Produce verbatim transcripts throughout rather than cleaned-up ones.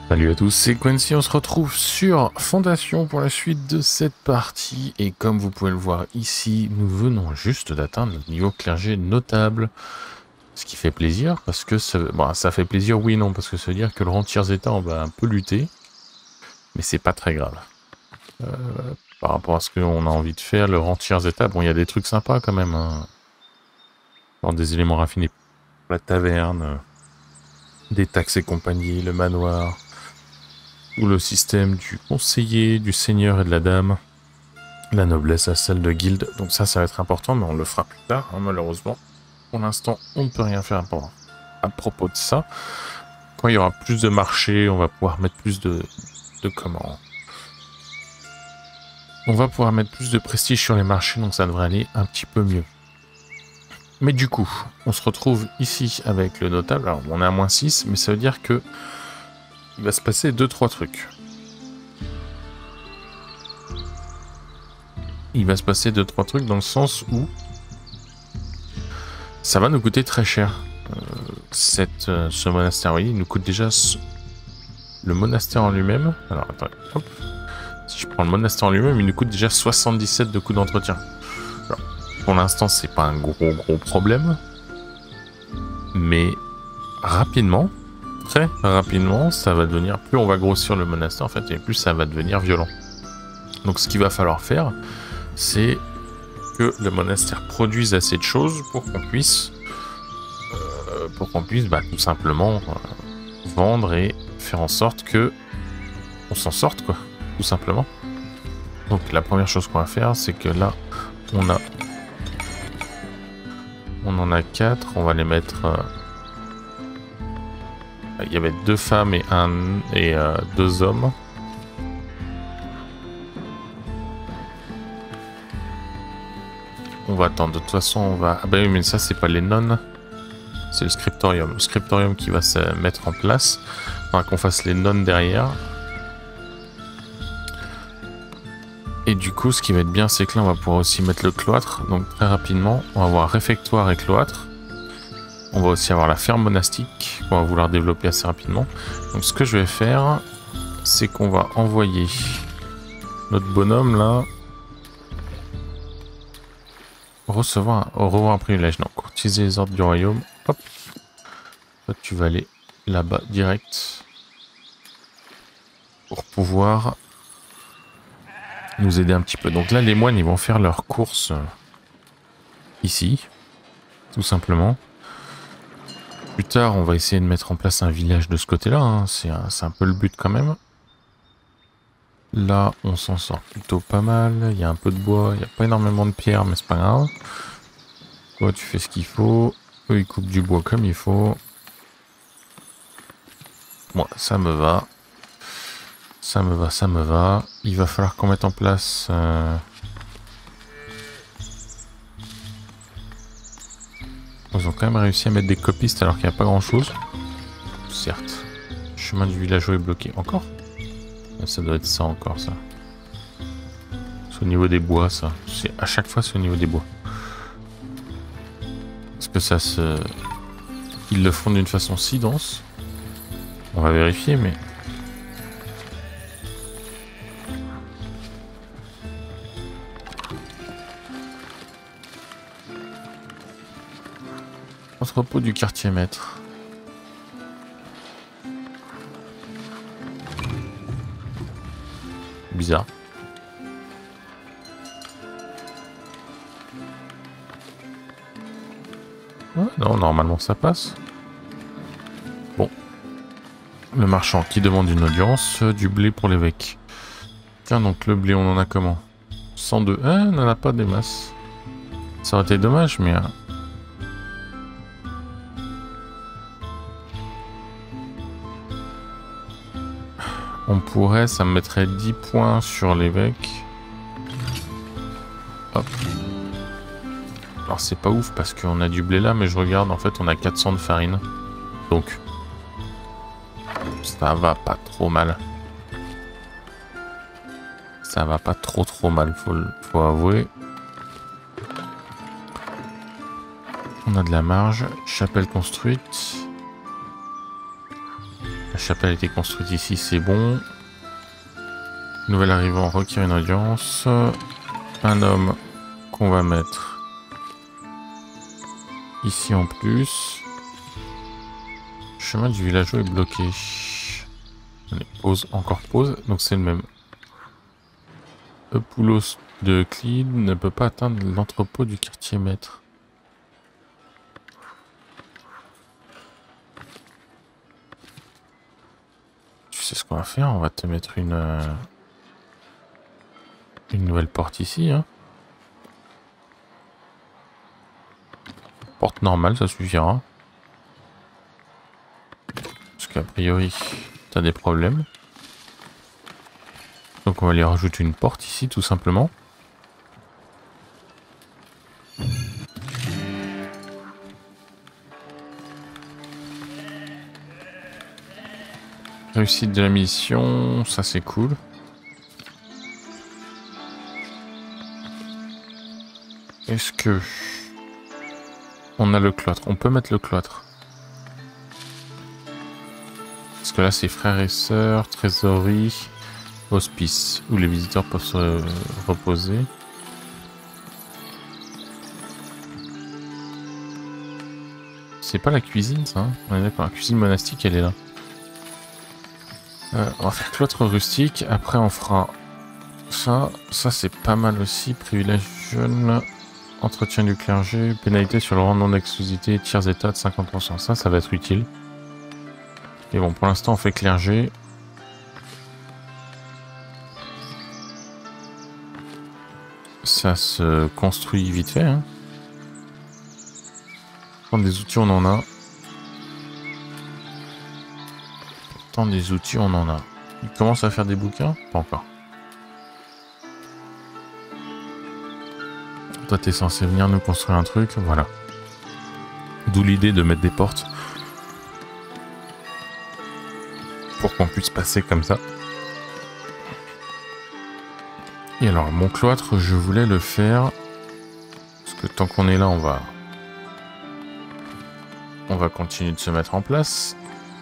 Salut à tous, c'est Quincy, on se retrouve sur Fondation pour la suite de cette partie. Et comme vous pouvez le voir ici, nous venons juste d'atteindre le niveau clergé notable. Ce qui fait plaisir, parce que ça, bon, ça fait plaisir, oui non, parce que ça veut dire que le rang tiers état, on va un peu lutter. Mais c'est pas très grave. Euh, par rapport à ce qu'on a envie de faire, le rang tiers état, bon, il y a des trucs sympas quand même. Hein. Genre des éléments raffinés, la taverne, des taxes et compagnie, le manoir... ou le système du conseiller, du seigneur et de la dame, la noblesse à celle de guilde. Donc ça, ça va être important, mais on le fera plus tard, hein, malheureusement. Pour l'instant, on ne peut rien faire pour, à propos de ça. Quand il y aura plus de marchés, on va pouvoir mettre plus de... de comment On va pouvoir mettre plus de prestige sur les marchés, donc ça devrait aller un petit peu mieux. Mais du coup, on se retrouve ici avec le notable. Alors, on est à moins six, mais ça veut dire que il va se passer deux trois trucs. Il va se passer deux trois trucs dans le sens où ça va nous coûter très cher. Euh, cette, euh, ce monastère, oui, il nous coûte déjà ce... le monastère en lui-même. Alors, attends, hop. Si je prends le monastère en lui-même, il nous coûte déjà soixante-dix-sept de coûts d'entretien. Pour l'instant, c'est pas un gros gros problème. Mais rapidement, très rapidement, ça va devenir... Plus on va grossir le monastère, en fait, et plus ça va devenir violent. Donc, ce qu'il va falloir faire, c'est que le monastère produise assez de choses pour qu'on puisse, euh, pour qu'on puisse bah, tout simplement euh, vendre et faire en sorte que on s'en sorte, quoi, tout simplement. Donc la première chose qu'on va faire, c'est que là, on a, on en a quatre, on va les mettre. Euh, il y avait deux femmes et un et euh, deux hommes. On va attendre, de toute façon on va... Ah bah oui, mais ça c'est pas les nonnes, c'est le scriptorium. Le scriptorium qui va se mettre en place. Il faudra qu'on fasse les nonnes derrière. Et du coup, ce qui va être bien, c'est que là on va pouvoir aussi mettre le cloître. Donc très rapidement, on va avoir réfectoire et cloître. On va aussi avoir la ferme monastique qu'on va vouloir développer assez rapidement. Donc ce que je vais faire, c'est qu'on va envoyer notre bonhomme là... Recevoir un, revoir un privilège. Non, courtiser les ordres du royaume. Hop. Toi, tu vas aller là-bas direct. Pour pouvoir nous aider un petit peu. Donc là, les moines, ils vont faire leurs courses euh, ici. Tout simplement. Plus tard, on va essayer de mettre en place un village de ce côté-là. Hein. C'est un, un peu le but quand même. Là, on s'en sort plutôt pas mal. Il y a un peu de bois. Il n'y a pas énormément de pierres, mais c'est pas grave. Toi, tu fais ce qu'il faut. Eux, ils coupent du bois comme il faut. Moi, ça me va. Ça me va, ça me va. Il va falloir qu'on mette en place... Euh... Ils ont quand même réussi à mettre des copistes alors qu'il n'y a pas grand-chose. Certes. Le chemin du villageois est bloqué. Encore ? Ça doit être ça encore, ça. C'est au niveau des bois, ça. C'est à chaque fois, c'est au niveau des bois. Est-ce que ça se... Ils le font d'une façon si dense? On va vérifier, mais... Entrepôt du quartier maître. Bizarre. Ouais, non, normalement ça passe. Bon. Le marchand qui demande une audience, euh, du blé pour l'évêque. Tiens, donc le blé, on en a comment? cent deux. Ah, on n'en a pas des masses. Ça aurait été dommage, mais... Euh... On pourrait, ça me mettrait dix points sur l'évêque. Hop. Alors c'est pas ouf parce qu'on a du blé là, mais je regarde, en fait on a quatre cents de farine. Donc, ça va pas trop mal. Ça va pas trop trop mal, faut, faut avouer. On a de la marge. Chapelle construite. La chapelle a été construite ici, c'est bon. Nouvel arrivant requiert une audience. Un homme qu'on va mettre ici en plus. Le chemin du villageois est bloqué. Allez, pause, encore pause, donc c'est le même. Eupoulos de Clyde ne peut pas atteindre l'entrepôt du quartier maître. Tu sais ce qu'on va faire? On va te mettre une euh, une nouvelle porte ici. Hein. Porte normale, ça suffira. Parce qu'a priori, t'as des problèmes. Donc on va lui rajouter une porte ici, tout simplement. Réussite de la mission, ça c'est cool. Est-ce que on a le cloître? On peut mettre le cloître. Parce que là c'est frères et sœurs, trésorerie, hospice, où les visiteurs peuvent se reposer. C'est pas la cuisine ça, hein, on est d'accord, la cuisine monastique elle est là. Euh, on va faire cloître rustique, après on fera ça, ça c'est pas mal aussi, privilège jeune, entretien du clergé, pénalité sur le rendement d'exclusivité, tiers état de cinquante pour cent, ça, ça va être utile. Et bon, pour l'instant on fait clergé. Ça se construit vite fait, hein. Prendre des outils, on en a. Tant des outils, on en a. Il commence à faire des bouquins? Pas encore. Toi, t'es censé venir nous construire un truc, voilà. D'où l'idée de mettre des portes. Pour qu'on puisse passer comme ça. Et alors, mon cloître, je voulais le faire... Parce que tant qu'on est là, on va... On va continuer de se mettre en place.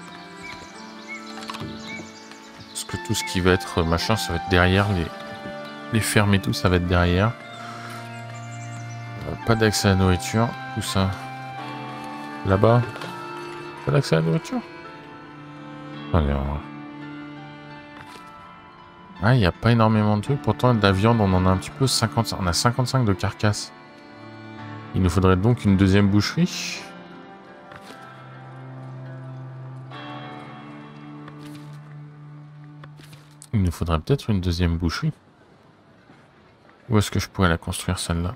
Parce que tout ce qui va être machin, ça va être derrière. Les, les fermes et tout, ça va être derrière. Pas d'accès à la nourriture, tout ça. Là-bas. Pas d'accès à la nourriture? Allez, on va... Ah, il n'y a pas énormément de trucs. Pourtant, de la viande, on en a un petit peu. cinquante... On a cinquante-cinq de carcasses. Il nous faudrait donc une deuxième boucherie. Il nous faudrait peut-être une deuxième boucherie. Où est-ce que je pourrais la construire, celle-là?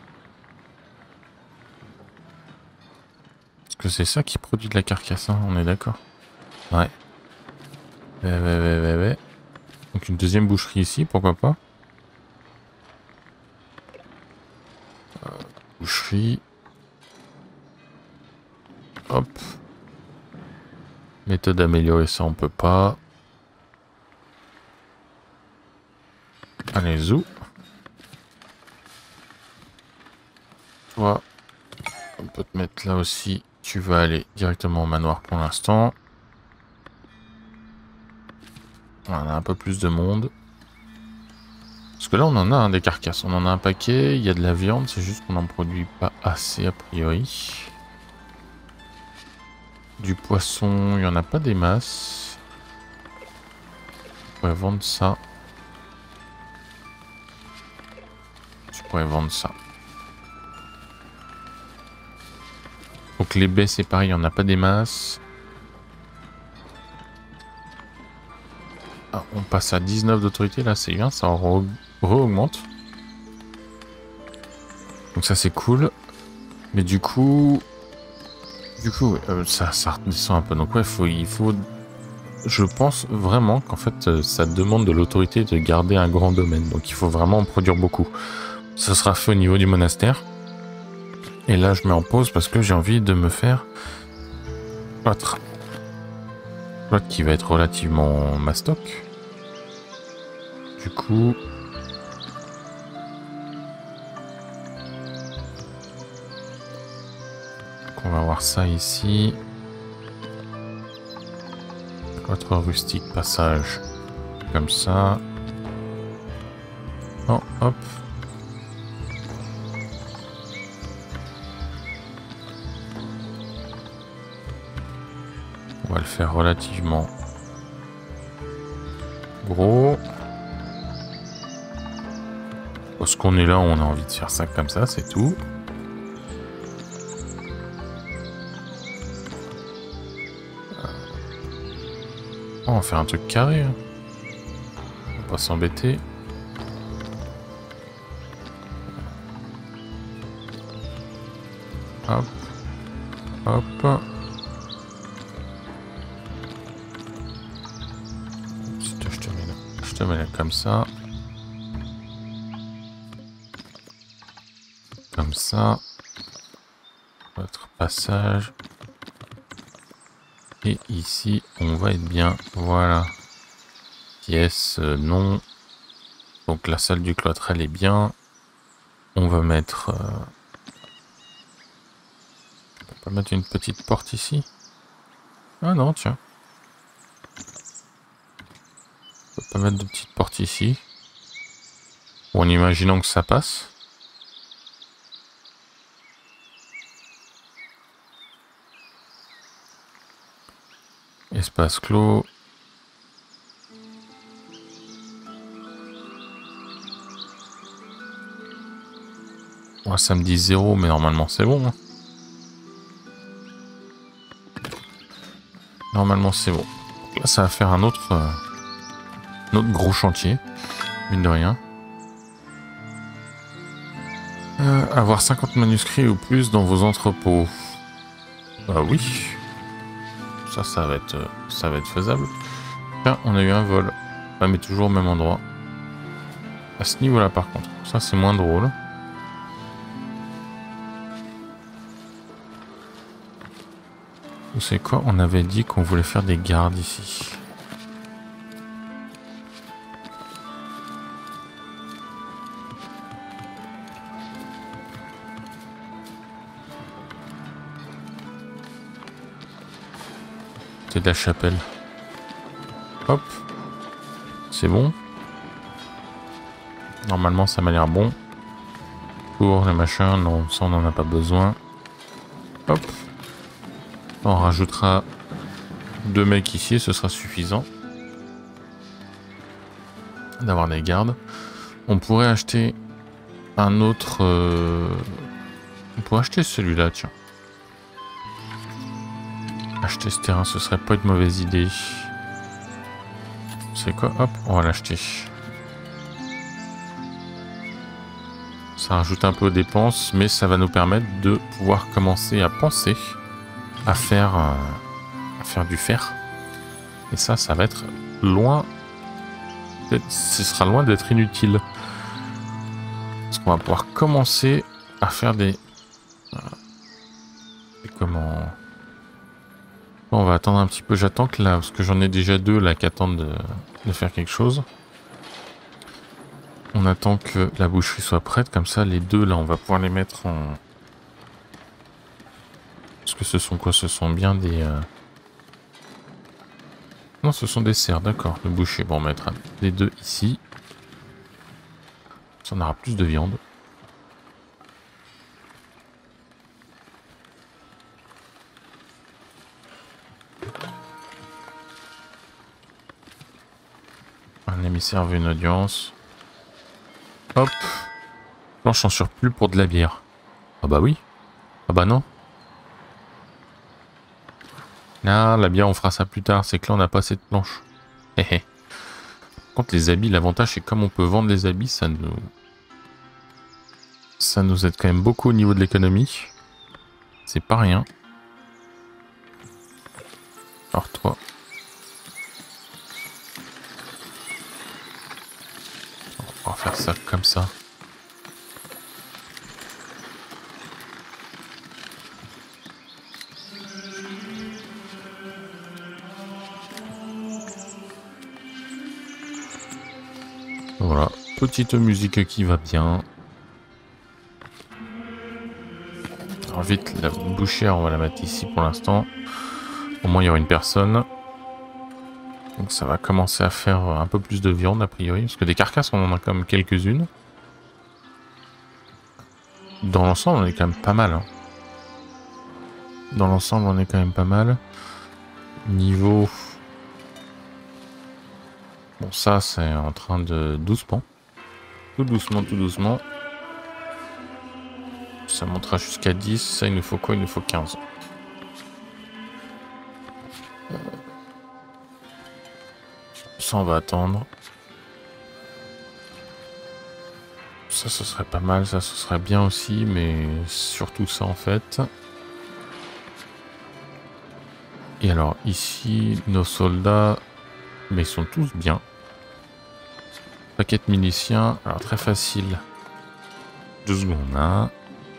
Parce que c'est ça qui produit de la carcasse, hein, on est d'accord? Ouais. Ouais, ouais, ouais, ouais, ouais. Donc une deuxième boucherie ici, pourquoi pas? euh, Boucherie. Hop. Méthode d'améliorer ça, on peut pas. Allez, zou. Toi, on peut te mettre là aussi. Tu vas aller directement au manoir pour l'instant. On a un peu plus de monde. Parce que là, on en a hein, des carcasses. On en a un paquet. Il y a de la viande. C'est juste qu'on n'en produit pas assez, a priori. Du poisson, il n'y en a pas des masses. On pourrait vendre ça. Je pourrais vendre ça. Donc les baies, c'est pareil. Il n'y en a pas des masses. Ah, on passe à dix-neuf d'autorité. Là, c'est bien. Ça re re-augmente. Donc ça, c'est cool. Mais du coup... Du coup, euh, ça, ça redescend un peu. Donc ouais, faut, il faut... Je pense vraiment qu'en fait, ça demande de l'autorité de garder un grand domaine. Donc il faut vraiment en produire beaucoup. Ça sera fait au niveau du monastère. Et là, je mets en pause parce que j'ai envie de me faire l'autre. L'autre qui va être relativement mastoc. Du coup... On va voir ça ici. Cloître rustique, passage. Comme ça. Oh, hop. On va le faire relativement gros. Parce qu'on est là, on a envie de faire ça comme ça, c'est tout. On va faire un truc carré. Hein. On va pas s'embêter. Hop. Hop. Je te mets là, je te mets là comme ça. Comme ça. Votre passage. Et ici, on va être bien. Voilà. Pièce, euh, non. Donc la salle du cloître, elle est bien. On va mettre... Euh... On peut mettre une petite porte ici. Ah non, tiens. On peut pas mettre de petite porte ici. Bon, en imaginant que ça passe. Espace clos. Ouais, ça me dit zéro, mais normalement c'est bon. Hein. Normalement c'est bon. Là, ça va faire un autre, euh, un autre gros chantier, mine de rien. Euh, avoir cinquante manuscrits ou plus dans vos entrepôts. Bah oui. Ça, ça va être, ça va être faisable. Tiens, on a eu un vol. Ouais, mais toujours au même endroit. À ce niveau-là, par contre. Ça, c'est moins drôle. Vous savez quoi? On avait dit qu'on voulait faire des gardes ici. C'est de la chapelle. Hop. C'est bon. Normalement, ça m'a l'air bon. Pour le machin, non, ça on n'en a pas besoin. Hop. On rajoutera deux mecs ici, ce sera suffisant. D'avoir des gardes. On pourrait acheter un autre... Euh... On pourrait acheter celui-là, tiens. Acheter ce terrain, ce serait pas une mauvaise idée. C'est quoi? Hop, on va l'acheter. Ça rajoute un peu aux dépenses, mais ça va nous permettre de pouvoir commencer à penser à faire, euh, à faire du fer. Et ça, ça va être loin... Ce sera loin d'être inutile. Parce qu'on va pouvoir commencer à faire des... Euh, et comment... Bon, on va attendre un petit peu. J'attends que là, parce que j'en ai déjà deux là qui attendent de, de faire quelque chose. On attend que la boucherie soit prête. Comme ça, les deux là, on va pouvoir les mettre en... Parce que ce sont quoi? Ce sont bien des... Euh... Non, ce sont des serres, d'accord. Le boucher, bon, on mettra les deux ici. Ça, on aura plus de viande. Un émissaire veut une audience. Hop. Planche en surplus pour de la bière. Ah bah oui. Ah bah non. Ah, la bière, on fera ça plus tard. C'est que là, on n'a pas assez de planches. Hé hé. Par contre, les habits, l'avantage, c'est que comme on peut vendre les habits, ça nous... Ça nous aide quand même beaucoup au niveau de l'économie. C'est pas rien. Alors toi... On va faire ça comme ça. Voilà, petite musique qui va bien. Alors vite, la bouchère, on va la mettre ici pour l'instant. Au moins, il y aura une personne. Donc ça va commencer à faire un peu plus de viande a priori. Parce que des carcasses, on en a quand même quelques-unes. Dans l'ensemble, on est quand même pas mal. Hein. Dans l'ensemble, on est quand même pas mal. Niveau... Bon, ça, c'est en train de... Doucement. Tout doucement, tout doucement. Ça montera jusqu'à dix. Ça, il nous faut quoi? Il nous faut quinze. Ça, on va attendre. Ça, ce serait pas mal. Ça, ce serait bien aussi. Mais surtout ça, en fait. Et alors, ici, nos soldats... Mais ils sont tous bien. Paquet de miliciens. Alors, très facile. Deux secondes, hein.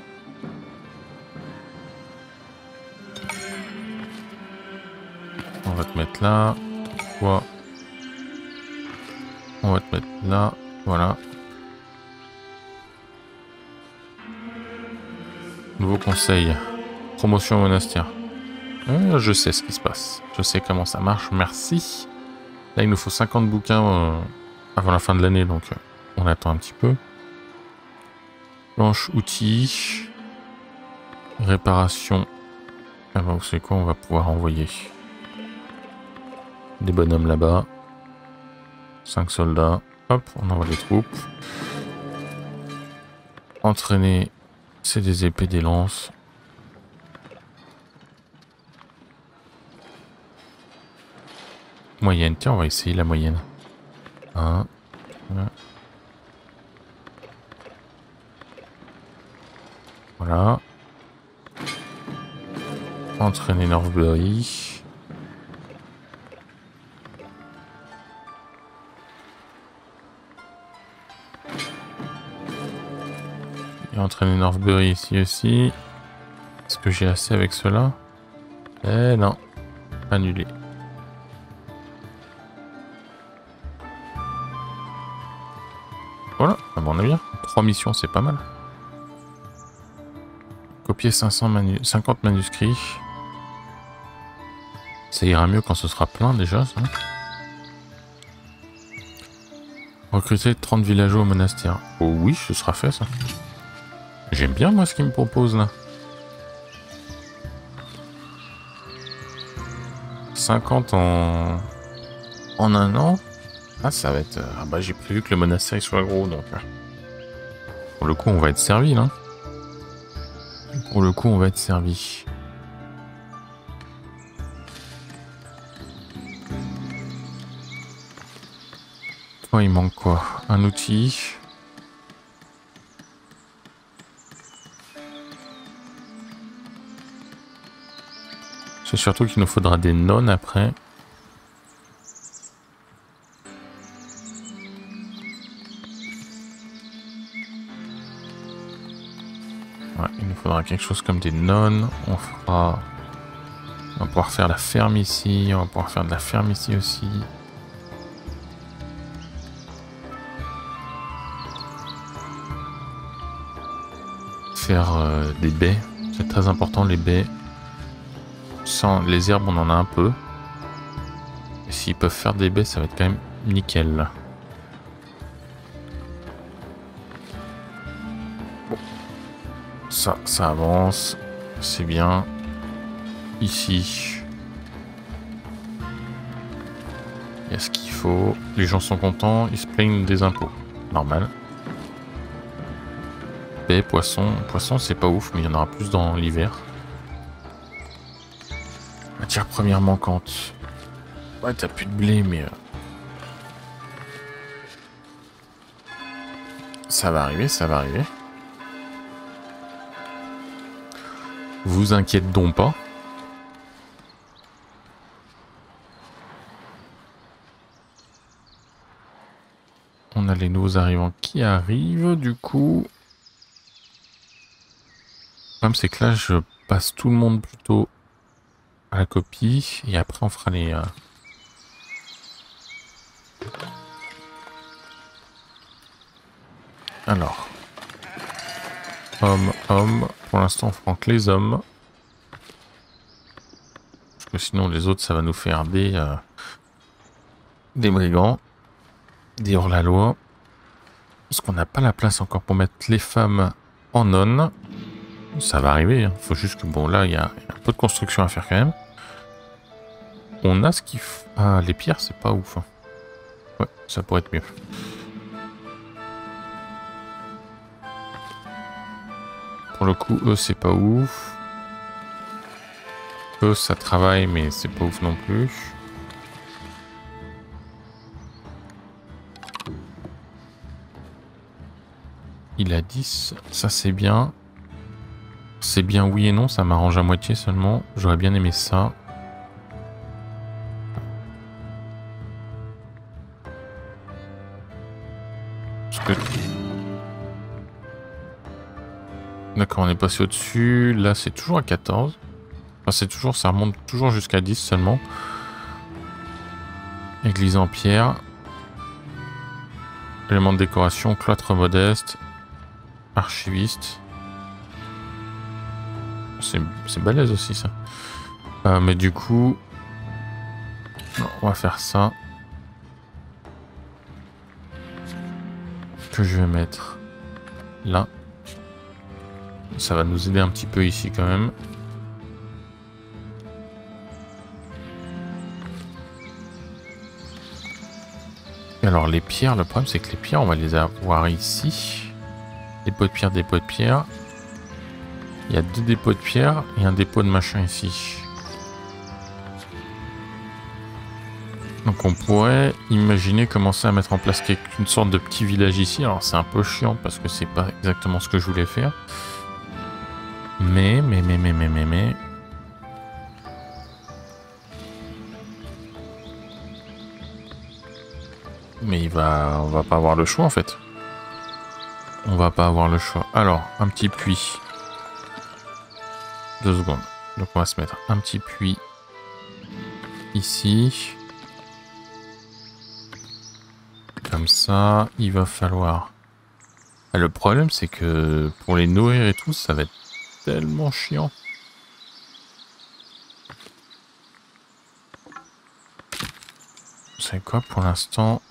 On va te mettre là. Toi. On va te mettre là. Voilà. Nouveau conseil. Promotion au monastère. Euh, je sais ce qui se passe. Je sais comment ça marche. Merci. Là, il nous faut cinquante bouquins euh, avant la fin de l'année. Donc, euh, on attend un petit peu. Planche, outils. Réparation. Ah bah, vous savez quoi? On va pouvoir envoyer des bonhommes là-bas. cinq soldats. Hop, on envoie les troupes. Entraîner, c'est des épées, des lances. Moyenne, tiens, on va essayer la moyenne. un. Voilà. Entraîner Northbury. Et entraîner Northbury ici aussi. Est-ce que j'ai assez avec cela? Eh non. Annulé. Voilà, ah bon, on est bien. trois missions, c'est pas mal. Copier cinq cents manu cinquante manuscrits. Ça ira mieux quand ce sera plein déjà, ça. Recruter trente villageois au monastère. Oh oui, ce sera fait, ça. J'aime bien, moi, ce qu'il me propose, là. cinquante en... en un an. Ah, ça va être... Ah bah, j'ai prévu que le monastère soit gros, donc... Pour le coup, on va être servi, là. Pour le coup, on va être servi. Oh, il manque quoi? Un outil. C'est surtout qu'il nous faudra des nonnes après. Ouais, il nous faudra quelque chose comme des nonnes. On fera... On va pouvoir faire la ferme ici. On va pouvoir faire de la ferme ici aussi. Faire euh, des baies. C'est très important, les baies. Sans les herbes, on en a un peu. Et s'ils peuvent faire des baies, ça va être quand même nickel. Bon. Ça, ça avance. C'est bien. Ici. Il y a ce qu'il faut. Les gens sont contents. Ils se plaignent des impôts. Normal. Baies, poissons. Poissons, c'est pas ouf, mais il y en aura plus dans l'hiver. Matière première manquante. Ouais, t'as plus de blé, mais... Euh... Ça va arriver, ça va arriver. Vous inquiète donc pas. On a les nouveaux arrivants qui arrivent, du coup... Le problème, c'est que là, je passe tout le monde plutôt à la copie. Et après, on fera les... Euh... Alors... Homme, homme. Pour l'instant, on prend que les hommes. Parce que sinon, les autres, ça va nous faire des... Euh... des brigands, des hors-la-loi. Parce qu'on n'a pas la place encore pour mettre les femmes en nonne. Ça va arriver, hein. Faut juste que, bon, là, il y, y a un peu de construction à faire quand même. On a ce qu'il faut. Ah, les pierres, c'est pas ouf. Hein. Ouais, ça pourrait être mieux. Pour le coup, eux, c'est pas ouf. Eux, ça travaille, mais c'est pas ouf non plus. Il a dix, ça c'est bien. C'est bien oui et non, ça m'arrange à moitié seulement. J'aurais bien aimé ça. Parce que... D'accord, on est passé au-dessus. Là, c'est toujours à quatorze. Enfin, c'est toujours, ça remonte toujours jusqu'à dix seulement. Église en pierre. Éléments de décoration, cloître modeste. Archiviste. C'est balèze aussi ça. Euh, mais du coup... Non, on va faire ça. Que je vais mettre là. Ça va nous aider un petit peu ici quand même. Et alors les pierres, le problème c'est que les pierres on va les avoir ici. Dépôt de pierre, dépôt de pierre. Il y a deux dépôts de pierre et un dépôt de machin ici. Donc on pourrait imaginer commencer à mettre en place une sorte de petit village ici. Alors c'est un peu chiant parce que c'est pas exactement ce que je voulais faire. Mais, mais, mais, mais, mais, mais, mais... Mais il va... On va pas avoir le choix en fait. On va pas avoir le choix. Alors, un petit puits. Deux secondes. Donc on va se mettre un petit puits ici. Comme ça, il va falloir... Le problème c'est que pour les nourrir et tout, ça va être tellement chiant. Vous savez quoi, pour l'instant...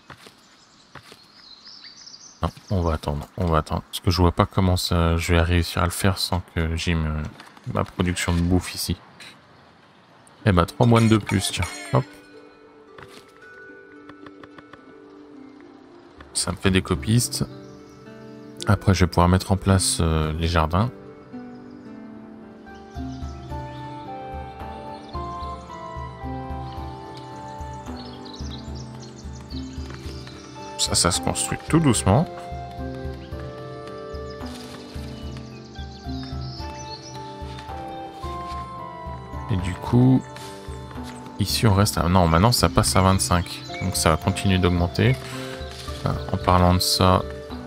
Non, on va attendre, on va attendre. Parce que je vois pas comment ça, je vais réussir à le faire sans que j'ai ma production de bouffe ici. Eh ben, trois moines de plus, tiens. Hop. Ça me fait des copistes. Après, je vais pouvoir mettre en place euh, les jardins. Ça, ça se construit tout doucement. Et du coup, ici on reste à... Non, maintenant ça passe à vingt-cinq. Donc ça va continuer d'augmenter. En parlant de ça...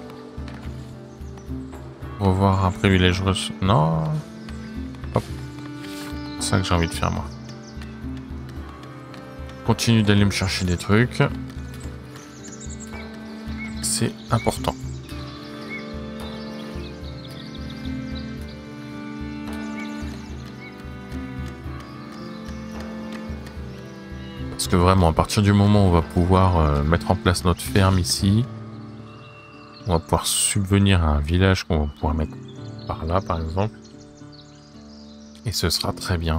Revoir un privilège... Non. Hop. C'est ça que j'ai envie de faire moi. Continue d'aller me chercher des trucs. C'est important. Parce que vraiment, à partir du moment où on va pouvoir euh, mettre en place notre ferme ici, on va pouvoir subvenir à un village qu'on va pouvoir mettre par là, par exemple. Et ce sera très bien.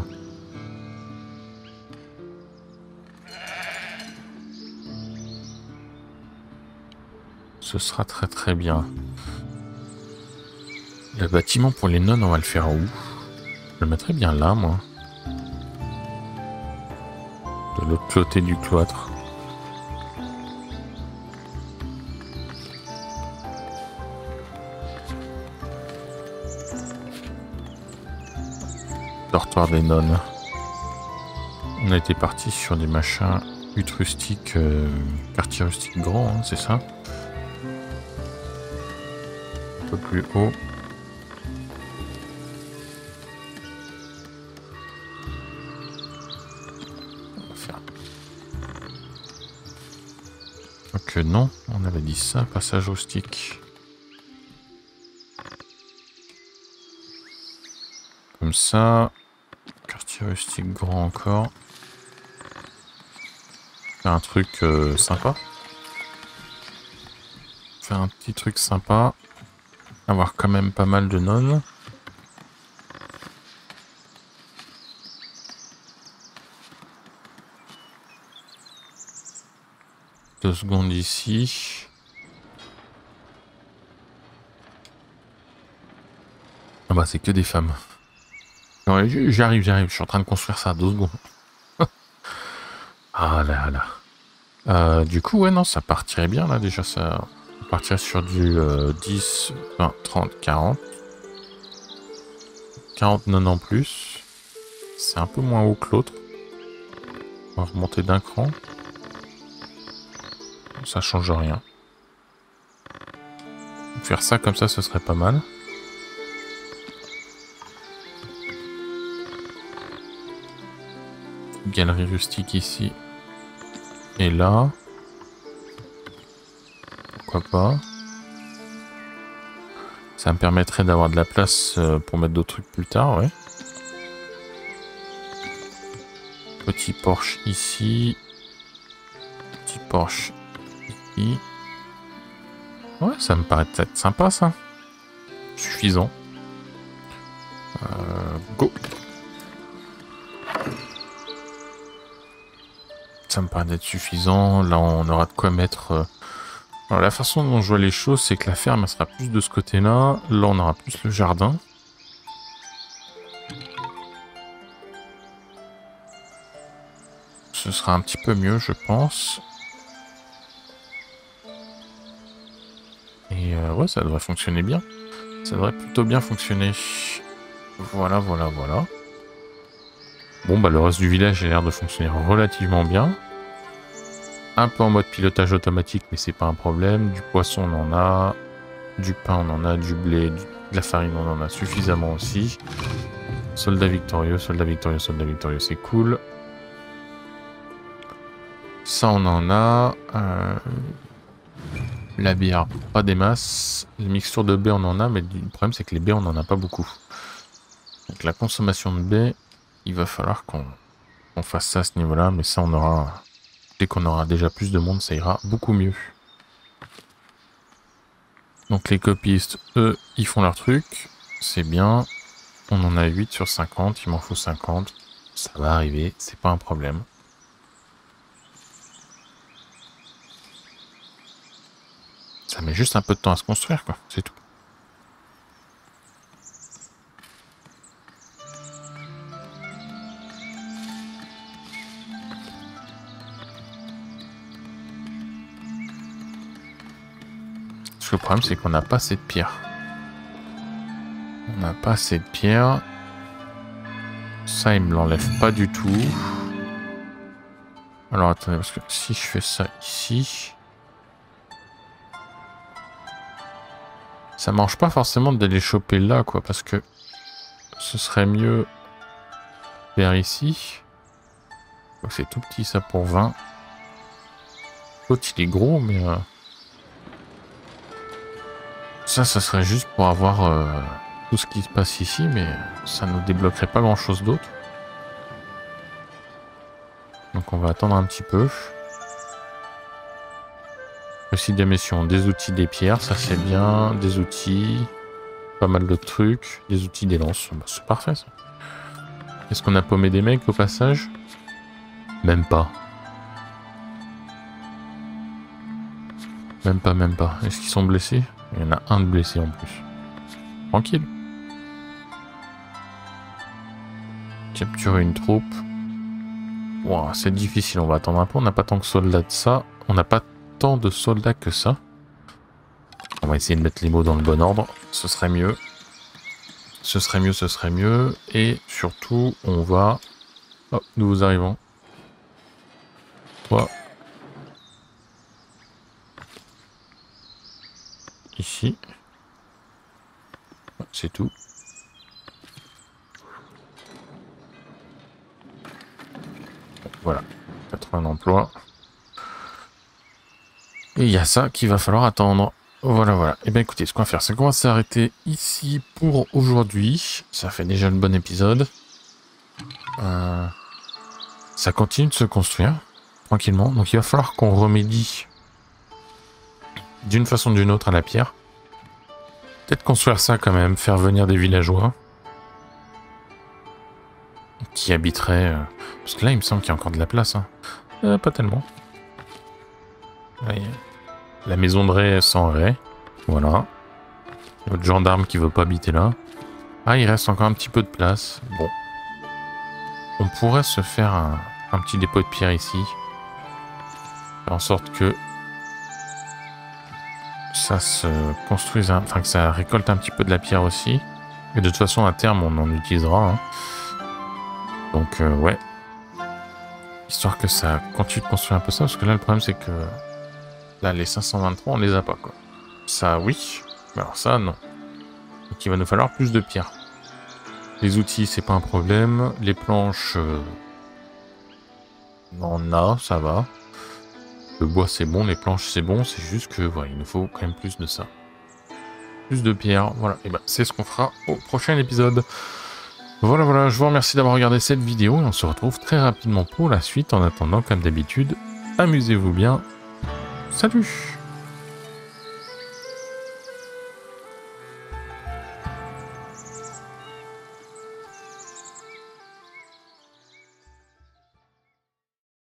Ce sera très très bien. Le bâtiment pour les nonnes, on va le faire où? Je le mettrais bien là, moi. De l'autre côté du cloître. Dortoir des nonnes. On a été parti sur des machins huttes rustiques, euh, quartier rustique grand, hein, c'est ça? Un peu plus haut. On va faire. Donc non, on avait dit ça, passage rustique. Comme ça. Quartier rustique grand encore. Faire un truc euh, sympa. Faire un petit truc sympa. Avoir quand même pas mal de nonnes. Deux secondes ici. Ah bah c'est que des femmes. J'arrive, j'arrive, je suis en train de construire ça, deux secondes. Ah là là. Euh, du coup, ouais, non, ça partirait bien là déjà. Ça on partirait sur du euh, dix, vingt, trente, quarante. quarante non en plus. C'est un peu moins haut que l'autre. On va remonter d'un cran. Ça change rien. Faire ça comme ça, ce serait pas mal. Galerie rustique ici. Et là. Pourquoi pas. Ça me permettrait d'avoir de la place pour mettre d'autres trucs plus tard, ouais. Petit Porsche ici. Petit Porsche ici. Ouais, ça me paraît peut-être sympa, ça. Suffisant. Euh, go. Ça me paraît d'être suffisant. Là, on aura de quoi mettre... Euh... Alors, la façon dont je vois les choses, c'est que la ferme, elle sera plus de ce côté-là. Là, on aura plus le jardin. Ce sera un petit peu mieux, je pense. Et euh, ouais, ça devrait fonctionner bien. Ça devrait plutôt bien fonctionner. Voilà, voilà, voilà. Bon, bah le reste du village a l'air de fonctionner relativement bien. Un peu en mode pilotage automatique, mais c'est pas un problème. Du poisson, on en a. Du pain, on en a. Du blé, du... de la farine, on en a suffisamment aussi. Soldat victorieux, soldat victorieux, soldat victorieux, c'est cool. Ça, on en a. Euh... La bière, pas des masses. Les mixtures de baies, on en a, mais le problème, c'est que les baies, on n'en a pas beaucoup. Donc la consommation de baies, il va falloir qu'on qu'on fasse ça à ce niveau-là, mais ça, on aura... Dès qu'on aura déjà plus de monde, ça ira beaucoup mieux. Donc les copistes, eux, ils font leur truc. C'est bien. On en a huit sur cinquante, il m'en faut cinquante. Ça va arriver, c'est pas un problème. Ça met juste un peu de temps à se construire, quoi, c'est tout. Parce que le problème, c'est qu'on n'a pas assez de pierre. On n'a pas assez de pierre. Ça, il me l'enlève pas du tout. Alors, attendez, parce que si je fais ça ici... Ça marche pas forcément d'aller choper là, quoi, parce que ce serait mieux vers ici. C'est tout petit, ça, pour vingt. L'autre, il est gros, mais... Euh... Ça, ça serait juste pour avoir euh, tout ce qui se passe ici, mais ça ne débloquerait pas grand-chose d'autre. Donc, on va attendre un petit peu. Aussi des missions, des outils, des pierres, ça c'est bien, des outils, pas mal de trucs, des outils, des lances, bah, c'est parfait ça. Est-ce qu'on a paumé des mecs au passage? Même pas. Même pas, même pas. Est-ce qu'ils sont blessés? Il y en a un de blessé en plus. Tranquille. Capturer une troupe. Wow, c'est difficile, on va attendre un peu, on n'a pas tant que soldats de ça. On n'a pas tant de soldats que ça. On va essayer de mettre les mots dans le bon ordre. Ce serait mieux. Ce serait mieux, ce serait mieux. Et surtout, on va... Oh, nous arrivons. Toi. Ici. C'est tout. Voilà. quatre-vingts emplois. Et il y a ça qu'il va falloir attendre. Voilà, voilà. Et bien écoutez, ce qu'on va faire, c'est qu'on va s'arrêter ici pour aujourd'hui. Ça fait déjà le bon épisode. Euh, ça continue de se construire. tranquillement. Donc il va falloir qu'on remédie d'une façon ou d'une autre à la pierre. Peut-être construire ça quand même, faire venir des villageois qui habiteraient... Euh... Parce que là, il me semble qu'il y a encore de la place. Hein. Euh, pas tellement. Voyez. La maison de Ray sans Ray. Voilà. Notre gendarme qui veut pas habiter là. Ah, il reste encore un petit peu de place. Bon. On pourrait se faire un, un petit dépôt de pierre ici. Faire en sorte que ça se construise, un... enfin que ça récolte un petit peu de la pierre aussi. Et de toute façon, à terme, on en utilisera. Hein. Donc, euh, ouais. Histoire que ça continue de construire un peu ça. Parce que là, le problème, c'est que là, les cinq cent vingt-trois, on les a pas, quoi. Ça, oui. Mais alors ça, non. Donc, il va nous falloir plus de pierre. Les outils, c'est pas un problème. Les planches, euh... on a, ça va. Le bois, c'est bon. Les planches, c'est bon. C'est juste que, voilà, il nous faut quand même plus de ça. Plus de pierre. Voilà. Et ben, c'est ce qu'on fera au prochain épisode. Voilà, voilà. Je vous remercie d'avoir regardé cette vidéo. Et on se retrouve très rapidement pour la suite. En attendant, comme d'habitude, amusez-vous bien. Salut!